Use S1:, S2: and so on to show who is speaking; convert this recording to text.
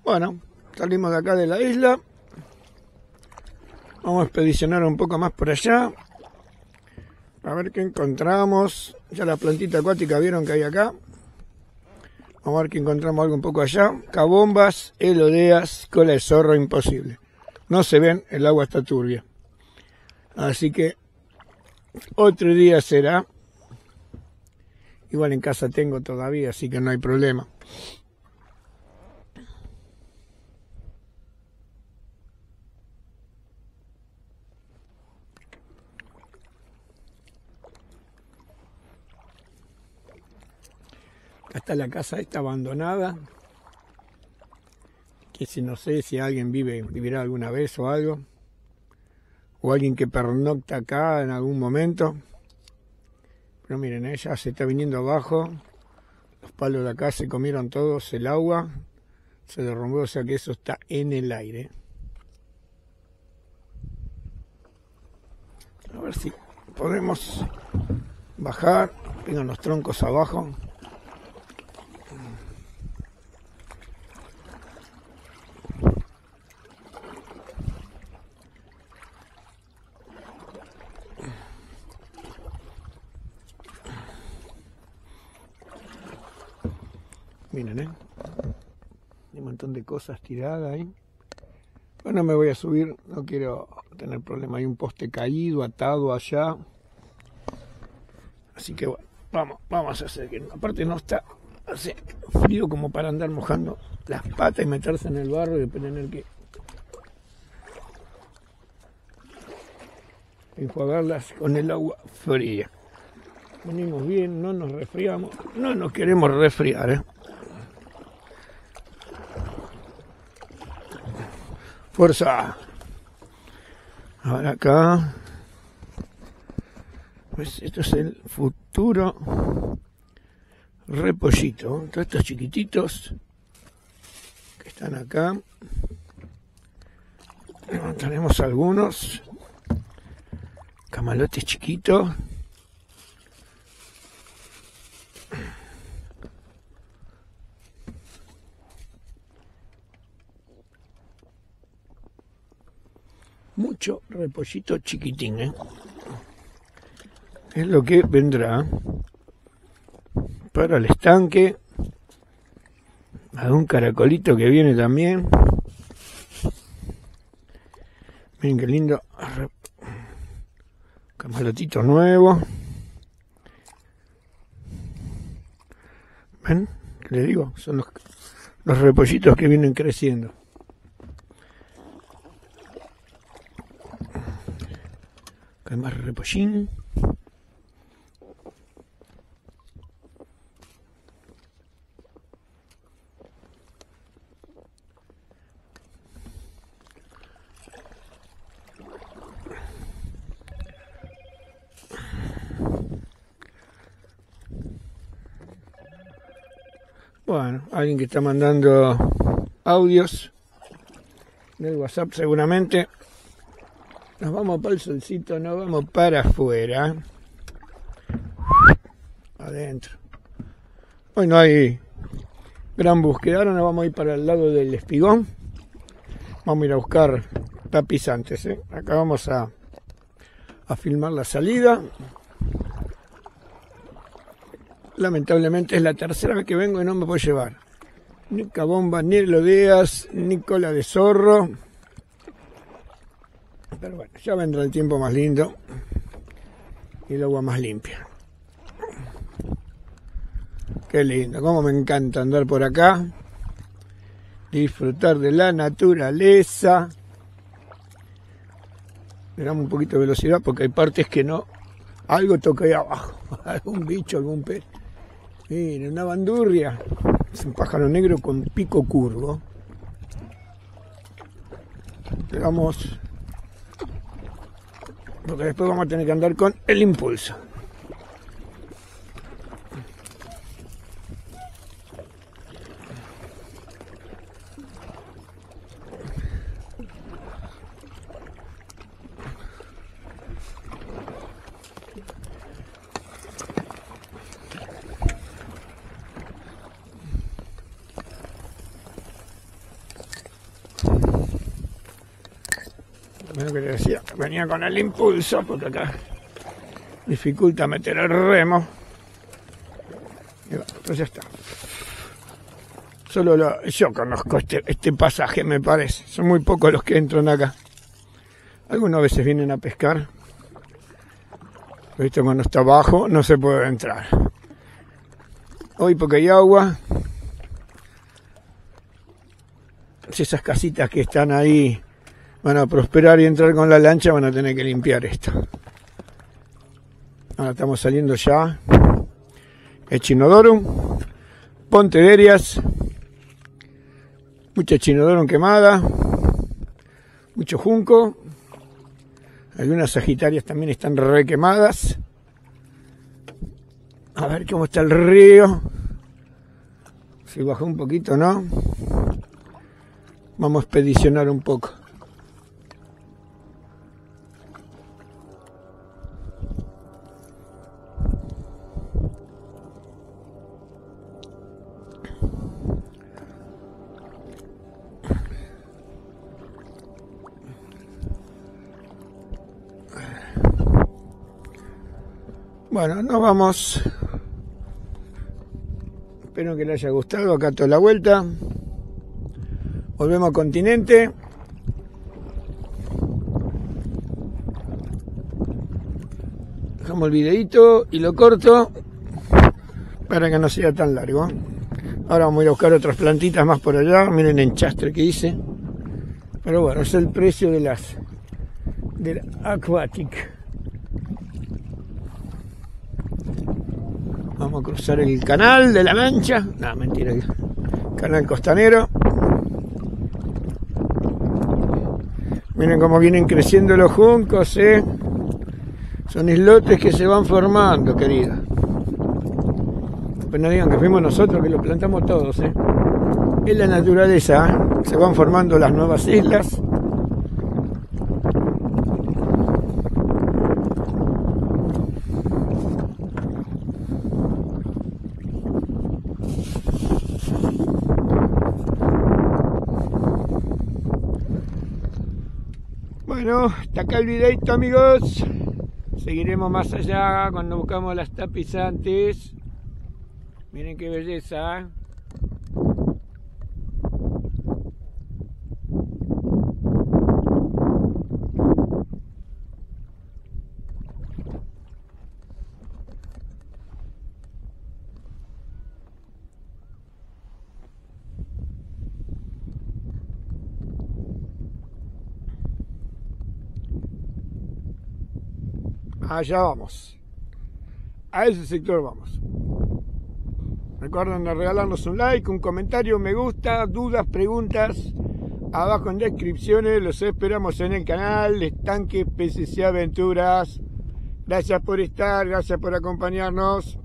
S1: Bueno, salimos de acá de la isla. Vamos a expedicionar un poco más por allá. A ver qué encontramos. Ya la plantita acuática vieron que hay acá. Vamos a ver que encontramos algo un poco allá. Cabombas, elodeas, cola de zorro, imposible. No se ven, el agua está turbia. Así que otro día será. Igual en casa tengo todavía, así que no hay problema. Acá está la casa esta abandonada. Que si no sé si alguien vivirá alguna vez o algo. O alguien que pernocta acá en algún momento. Pero miren, ya se está viniendo abajo. Los palos de acá se comieron todos el agua. Se derrumbó, o sea que eso está en el aire. A ver si podemos bajar. Vengan los troncos abajo. Miren, hay un montón de cosas tiradas ahí. Bueno, me voy a subir, no quiero tener problema. Hay un poste caído, atado allá. Así que bueno, vamos a hacer que aparte no está, hace frío como para andar mojando las patas y meterse en el barro y después tener que enjuagarlas con el agua fría. Venimos bien, no nos resfriamos, no nos queremos resfriar, Fuerza. Ahora acá. Pues esto es el futuro repollito. Todos estos chiquititos que están acá. Tenemos algunos camalotes chiquitos. Mucho repollito chiquitín, Es lo que vendrá para el estanque. Algún caracolito que viene también. Miren qué lindo. Camalotito nuevo. ¿Ven? ¿Qué les digo? Son los repollitos que vienen creciendo. Acá hay más repollín. Bueno, alguien que está mandando audios en el WhatsApp seguramente. Nos vamos para el solcito, nos vamos para afuera. Adentro. Hoy no hay gran búsqueda. Ahora nos vamos a ir para el lado del Espigón. Vamos a ir a buscar tapizantes, Acá vamos a filmar la salida. Lamentablemente es la tercera vez que vengo y no me puedo llevar ni cabombas, ni elodeas, ni cola de zorro. Pero bueno, ya vendrá el tiempo más lindo y el agua más limpia. Qué lindo, cómo me encanta andar por acá, disfrutar de la naturaleza. Le damos un poquito de velocidad porque hay partes que no. Algo toca ahí abajo, algún bicho, algún pez. Miren, una bandurria. Es un pájaro negro con pico curvo. Le damos, porque después vamos a tener que andar con el impulso. Lo que le decía, venía con el impulso, porque acá dificulta meter el remo. Y bueno, pues ya está. Solo yo conozco este pasaje, me parece. Son muy pocos los que entran acá. Algunas veces vienen a pescar. Pero cuando está abajo no se puede entrar. Hoy porque hay agua. Si esas casitas que están ahí van a prosperar y entrar con la lancha, van a tener que limpiar esto. Ahora estamos saliendo ya. Echinodorum, Pontederias, mucha Echinodorum quemada, mucho junco. Algunas sagitarias también están re quemadas. A ver cómo está el río. Si bajó un poquito, ¿no? Vamos a expedicionar un poco. Bueno, nos vamos. Espero que les haya gustado. Acá toda la vuelta. Volvemos a continente. Dejamos el videito y lo corto para que no sea tan largo. Ahora vamos a ir a buscar otras plantitas más por allá. Miren el enchastre que hice. Pero bueno, es el precio de la Aquatic. Vamos a cruzar el canal de la Mancha. No, mentira. Canal costanero. Miren cómo vienen creciendo los juncos, ¿eh? Son islotes que se van formando, querido. Pues no digan que fuimos nosotros que lo plantamos todos, ¿eh? Es la naturaleza, ¿eh? Se van formando las nuevas islas. Bueno, hasta acá el videito, amigos. Seguiremos más allá cuando buscamos las tapizantes. Miren qué belleza. Allá vamos. A ese sector vamos. Recuerden de regalarnos un like, un comentario, me gusta, dudas, preguntas. Abajo en descripciones. Los esperamos en el canal Estanque PCC Aventuras. Gracias por estar, gracias por acompañarnos.